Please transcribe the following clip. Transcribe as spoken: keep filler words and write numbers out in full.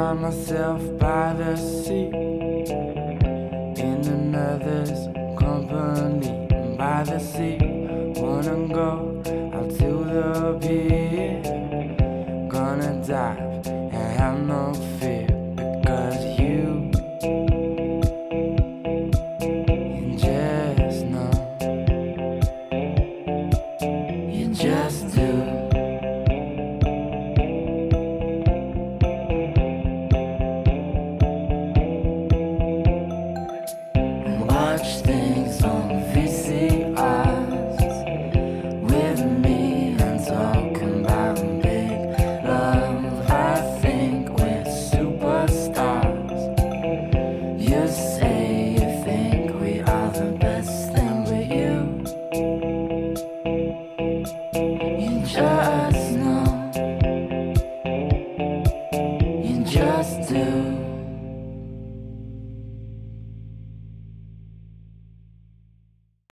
find myself by the sea, in another's company. By the sea, wanna go out to the pier. Gonna dive and have no fear, because you, you just know, you just do. Watch things on V C Rs with me and talking about big love. I think we're superstars. You say you think we are the best thing, but you, you just know, you just do.